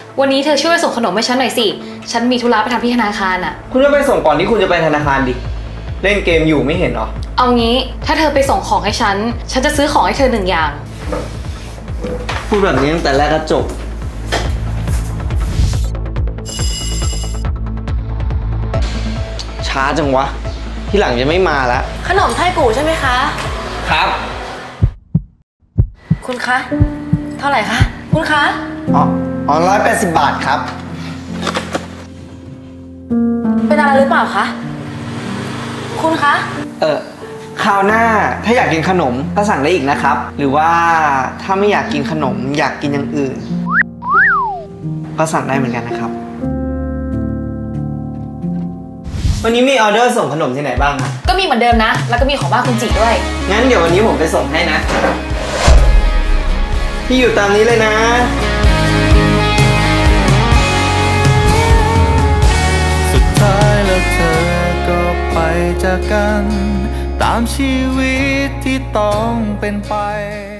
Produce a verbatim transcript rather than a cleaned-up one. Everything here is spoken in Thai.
วันนี้เธอช่วยไปส่งขนมให้ฉันหน่อยสิฉันมีธุระไปทำที่ธนาคารอ่ะคุณจะไปส่งก่อนที่คุณจะไปธนาคารดิเล่นเกมอยู่ไม่เห็นหรอเอางี้ถ้าเธอไปส่งของให้ฉันฉันจะซื้อของให้เธอหนึ่งอย่างพูดแบบนี้ตั้งแต่แรกก็จบช้าจังวะที่หลังจะไม่มาแล้วขนมไทกูใช่ไหมคะครับคุณคะเท่าไหร่คะคุณคะอ๋ออ๋อร้อยแปดสิบบาทครับเป็นอะไรหรือเปล่าคะคุณคะเออคราวหน้าถ้าอยากกินขนมก็สั่งได้อีกนะครับหรือว่าถ้าไม่อยากกินขนมอยากกินอย่างอื่นก็สั่งได้เหมือนกันนะครับวันนี้มีออเดอร์ส่งขนมที่ไหนบ้างครับก็มีเหมือนเดิมนะแล้วก็มีของบ้านคุณจิด้วยงั้นเดี๋ยววันนี้ผมไปส่งให้นะที่อยู่ตามนี้เลยนะสุดท้ายแล้วเธอก็ไปจากกันตามชีวิตที่ต้องเป็นไป